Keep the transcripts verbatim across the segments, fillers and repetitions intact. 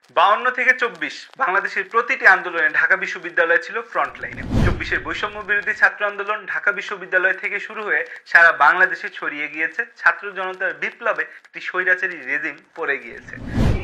বাউন্ন থেকে চব্বিশ বাংলাদেশের প্রতিটি আন্দোলনে ঢাকা বিশ্ববিদ্যালয় ছিল ফ্রন্ট লাইনে। চব্বিশের বৈষম্য বিরোধী ছাত্র আন্দোলন ঢাকা বিশ্ববিদ্যালয় থেকে শুরু হয়ে সারা বাংলাদেশে ছড়িয়ে গিয়েছে। ছাত্র জনতার বিপ্লবে একটি স্বৈরাচারী রেজিম পড়ে গিয়েছে।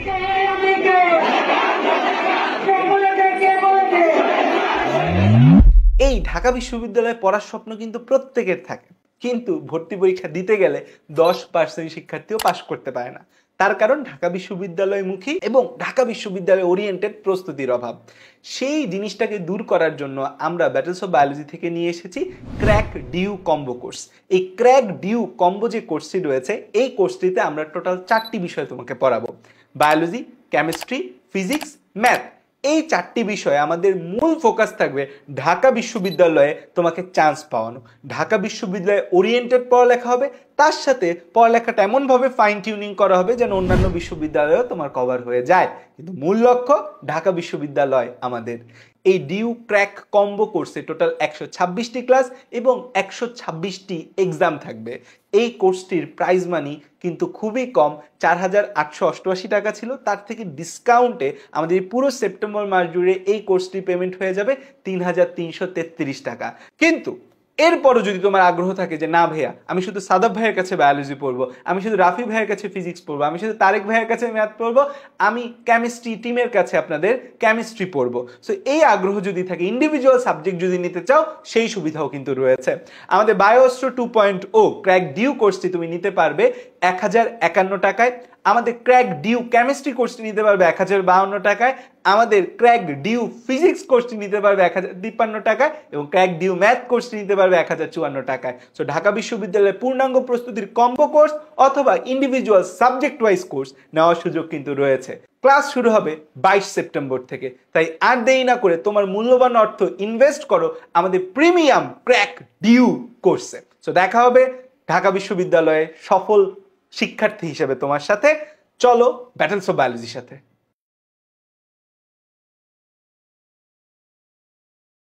এই ঢাকা বিশ্ববিদ্যালয়ে পড়ার স্বপ্ন কিন্তু প্রত্যেকের থাকে, কিন্তু ভর্তি পরীক্ষা দিতে গেলে দশ পার্সেন্ট শিক্ষার্থীও পাশ করতে পারে না। তার কারণ ঢাকা বিশ্ববিদ্যালয়মুখী এবং ঢাকা বিশ্ববিদ্যালয় ওরিয়েন্টেড প্রস্তুতির অভাব। সেই জিনিসটাকে দূর করার জন্য আমরা ব্যাটলস অফ বায়োলজি থেকে নিয়ে এসেছি ক্র্যাক ডিউ কম্বো কোর্স। এই ক্র্যাক ডিউ কম্বো যে কোর্সটি রয়েছে, এই কোর্সটিতে আমরা টোটাল চারটি বিষয় তোমাকে পড়াবো। Biology, chemistry, physics, math. এই চারটি বিষয়ে আমাদের মূল ফোকাস থাকবে ঢাকা বিশ্ববিদ্যালয়ে তোমাকে চান্স পাওয়ানো। ঢাকা বিশ্ববিদ্যালয়ে ওরিয়েন্টেড পড়ালেখা হবে, তার সাথে পড়ালেখাটা এমনভাবে ফাইন টিউনিং করা হবে যেন অন্যান্য বিশ্ববিদ্যালয়েও তোমার কভার হয়ে যায়, কিন্তু মূল লক্ষ্য ঢাকা বিশ্ববিদ্যালয় আমাদের। এই ডিউ ক্র্যাক কম্বো কোর্সে টোটাল একশো ছাব্বিশটি ক্লাস এবং একশো ছাব্বিশটি এক্সাম থাকবে। এই কোর্সটির প্রাইস মানি কিন্তু খুবই কম, চার হাজার আটশো অষ্টআশি টাকা ছিল। তার থেকে ডিসকাউন্টে আমাদের পুরো সেপ্টেম্বর মাস জুড়ে এই কোর্সটি পেমেন্ট হয়ে যাবে তিন হাজার তিনশো তেত্রিশ টাকা। কিন্তু এরপরও যদি তোমার আগ্রহ থাকে যে না ভাইয়া, আমি শুধু সাদাব ভাইয়ের কাছে বায়োলজি পড়বো, আমি শুধু রাফি ভাইয়ের কাছে ফিজিক্স পড়বো, আমি শুধু তারেক ভাইয়ের কাছে ম্যাথ পড়বো, আমি কেমিস্ট্রি টিমের কাছে আপনাদের কেমিস্ট্রি পড়বো, সো এই আগ্রহ যদি থাকে, ইন্ডিভিজুয়াল সাবজেক্ট যদি নিতে চাও, সেই সুবিধাও কিন্তু রয়েছে। আমাদের বায়োস্ট্রো টু পয়েন্ট ও ক্র্যাক ডিউ কোর্সটি তুমি নিতে পারবে এক হাজার একান্ন টাকায়। আমাদের ক্র্যাক ডিউ কেমিস্ট্রি কোর্সটি নিতে পারবে এক হাজার বাউন্ন টাকায়। আমাদের ক্র্যাক ডিউ ফিজিক্স কোর্সটি নিতে পারবে এক হাজার তিপ্পান্ন টাকায় এবং ক্র্যাক ডিউ ম্যাথ কোর্সটি নিতে পারবে এক হাজার চুয়ান্ন টাকায়। সো ঢাকা বিশ্ববিদ্যালয়ের পূর্ণাঙ্গ প্রস্তুতির কম্বো কোর্স অথবা ইন্ডিভিজুয়াল সাবজেক্ট ওয়াইজ কোর্স নেওয়ার সুযোগ কিন্তু রয়েছে। ক্লাস শুরু হবে বাইশ সেপ্টেম্বর থেকে, তাই আর দেরি না করে তোমার মূল্যবান অর্থ ইনভেস্ট করো আমাদের প্রিমিয়াম ক্র্যাক ডিউ কোর্সে। সো দেখা হবে ঢাকা বিশ্ববিদ্যালয়ে সফল শিক্ষার্থী হিসেবে তোমার সাথে। চলো ব্যাটলস অফ বায়োলজির সাথে।